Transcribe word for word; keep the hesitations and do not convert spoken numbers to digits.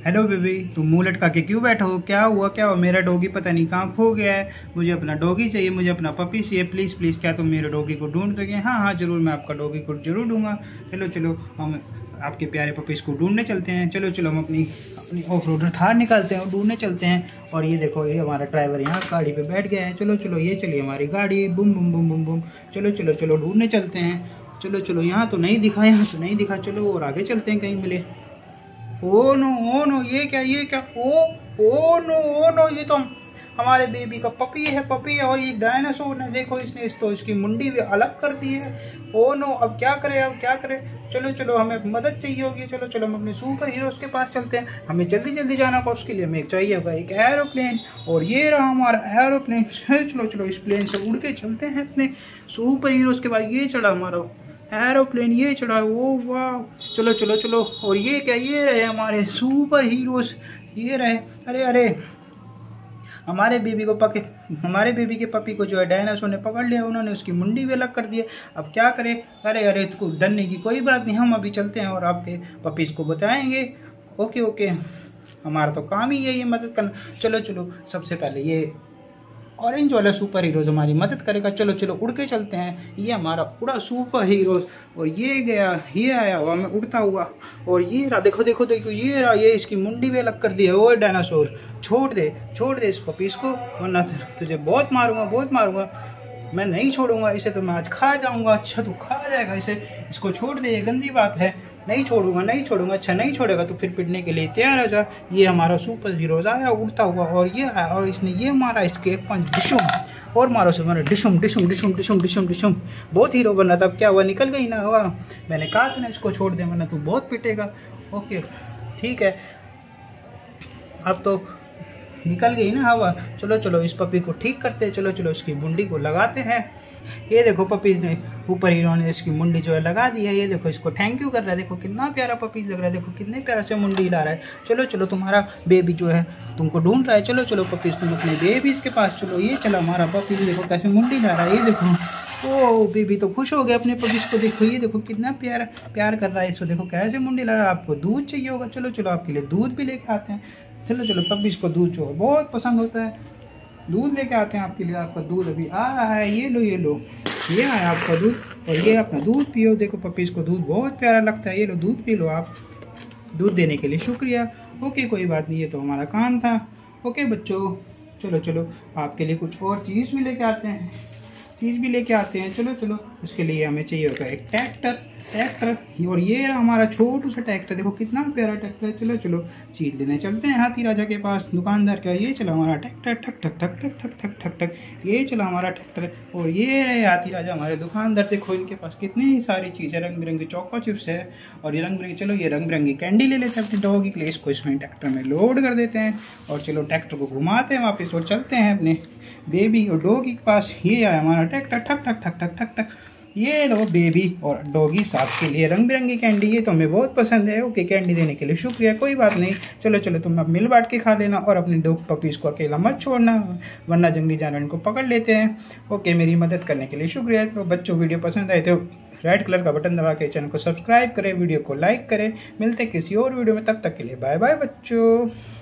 Hello baby, तुम मुंह लटका के क्यों बैठा हो? क्या हुआ क्या हुआ? मेरा डॉगी पता नहीं कहाँ खो गया है। मुझे अपना डॉगी चाहिए, मुझे अपना पपी चाहिए। प्लीज़ प्लीज़ क्या तुम मेरे डॉगी को ढूंढ दोगे? हाँ हाँ ज़रूर, मैं आपका डॉगी को जरूर दूंगा। चलो चलो हम आपके प्यारे पपीज़ को ढूंढने चलते हैं। चलो चलो हम अपनी अपनी ऑफ रोडर थार निकालते हैं और ढूंढने चलते हैं। और ये देखो, ये हमारा ड्राइवर यहाँ गाड़ी पे बैठ गया है। चलो चलो ये चलिए हमारी गाड़ी, बुम बुम बुम बुम बुम। चलो चलो चलो ढूंढने चलते हैं। चलो चलो, यहाँ तो नहीं दिखा, यहाँ तो नहीं दिखा। चलो और आगे चलते हैं, कहीं मिले। ओ नो ओ नो, ये क्या ये क्या? ओ ओ नो ओ नो, ये तो हमारे बेबी का पपी है, पपी है। और ये डायनासोर ने, देखो इसने इस तो इसकी मुंडी भी अलग कर दी है। ओ नो, अब क्या करें अब क्या करें? चलो चलो हमें मदद चाहिए होगी। चलो चलो हम अपने सुपर हीरोज़ के पास चलते हैं। हमें जल्दी जल्दी जाना होगा, उसके लिए हमें चाहिए होगा एक एरोप्लेन। और ये रहा हमारा एरोप्लेन। चलो चलो इस प्लेन से उड़ के चलते हैं अपने सुपर हीरोज़ के पास। ये चला हमारा एरोप्लेन, ये चढ़ा। ओ वाह, चलो चलो चलो। और ये क्या, ये रहे हमारे सुपर हीरोज़, ये रहे। अरे अरे, हमारे बेबी को पके हमारे बेबी के पपी को जो है डायनासोर ने पकड़ लिया, उन्होंने उसकी मुंडी भी अलग कर दी है। अब क्या करें? अरे अरे, इसको डरने की कोई बात नहीं, हम अभी चलते हैं और आपके पपीज़ को बताएंगे। ओके ओके, हमारा तो काम ही है ये मदद करना। चलो चलो, सबसे पहले ये ऑरेंज वाला सुपर हीरोज़ हमारी मदद करेगा। चलो चलो उड़ के चलते हैं। ये हमारा उड़ा सुपर हीरोज़, और ये गया, ये आया हुआ मैं उड़ता हुआ। और ये रहा, देखो देखो देखो, ये रहा, ये इसकी मुंडी भी अलग कर दी है। ओए डायनासोर, छोड़ दे छोड़ दे इस पपीज़ को, वरना तुझे बहुत मारूंगा बहुत मारूंगा। मैं नहीं छोड़ूंगा इसे, तो मैं आज खा जाऊंगा। अच्छा तू खा जाएगा इसे, इसको छोड़ दे, ये गंदी बात है। नहीं छोड़ूंगा नहीं छोड़ूंगा। अच्छा नहीं छोड़ेगा तो फिर पिटने के लिए तैयार हो जा। ये हमारा सुपर हीरोज़ आया उड़ता हुआ, और ये आया और इसने ये मारा, इसके एक पंच डिशुम, और मारो से मारा, डिशुम डिशुम डिशुम डिशुम डिशुम डिशुम। बहुत हीरो बनना था, अब क्या हुआ, निकल गई ना हवा। मैंने कहा था ना इसको छोड़ दे, वरना तू बहुत पिटेगा। ओके ठीक है, अब तो निकल गई ना हवा। चलो चलो इस पपी को ठीक करते हैं। चलो चलो इसकी मुंडी को लगाते हैं। ये देखो पपीज़ ने, ऊपर हीरो ने इसकी मुंडी जो है लगा दी है। ये देखो इसको थैंक यू कर रहा है। देखो कितना प्यारा पपीज़ लग रहा है, देखो कितने प्यारा से मुंडी हिला रहा है। चलो चलो, तुम्हारा बेबी जो है तुमको ढूंढ रहा है। चलो चलो पपीज़, तुम अपने बेबीज़ के पास चलो। ये चलो हमारा पपीज़, देखो कैसे मुंडी ला रहा है। ये देखो, ओ बेबी तो खुश हो गया अपने पपीज़ को। देखो ये देखो कितना प्यारा प्यार कर रहा है इसको, देखो कैसे मुंडी ला रहा है। आपको दूध चाहिए होगा, चलो चलो आपके लिए दूध भी लेके आते हैं। चलो चलो, पपीज़ को दूध जो बहुत पसंद होता है, दूध लेके आते हैं आपके लिए। आपका दूध अभी आ रहा है, ये लो ये लो, ये आया आपका दूध। और ये अपना दूध पियो, देखो पपीज़ को दूध बहुत प्यारा लगता है। ये लो दूध पी लो आप। दूध देने के लिए शुक्रिया। ओके कोई बात नहीं, ये तो हमारा काम था। ओके बच्चों, चलो चलो आपके लिए कुछ और चीज़ भी लेके आते हैं, चीज़ भी लेके आते हैं। चलो चलो, उसके लिए हमें चाहिए होगा एक ट्रैक्टर ट्रैक्टर और ये रहा हमारा छोटू सा ट्रैक्टर, देखो कितना प्यारा ट्रैक्टर है। चलो चलो चीज़ लेने चलते हैं हाथी राजा के पास, दुकानदार का। ये चला हमारा ट्रैक्टर, ठक ठक ठक ठक ठक ठक ठक ठक, ये चला हमारा ट्रैक्टर। और ये रहे हाथी राजा हमारे दुकानदार, देखो इनके पास कितनी सारी चीज़ें, रंग बिरंगी चौको चिप्स है और ये रंग बिरंगी। चलो ये रंग बिरंगी कैंडी ले लेते हैं अपनी डॉगी के लिए, इसको इसमें ट्रैक्टर में लोड कर देते हैं। और चलो ट्रैक्टर को घुमाते हैं वापस और चलते हैं अपने बेबी और डॉगी के पास। ये आया हमारा ट्रैक्टर, ठक ठक ठक ठक ठक ठक। ये लो बेबी और डॉगी साहब के लिए रंग बिरंगी कैंडी, ये तो हमें बहुत पसंद है। ओके कैंडी देने के लिए शुक्रिया, कोई बात नहीं। चलो चलो तुम अब मिल बांट के खा लेना और अपने डॉग पपीज़ को अकेला मत छोड़ना, वरना जंगली जानवर को पकड़ लेते हैं। ओके, मेरी मदद करने के लिए शुक्रिया। तो बच्चों वीडियो पसंद आए तो रेड कलर का बटन दबा के चैनल को सब्सक्राइब करें, वीडियो को लाइक करें। मिलते किसी और वीडियो में, तब तक के लिए बाय बाय बच्चों।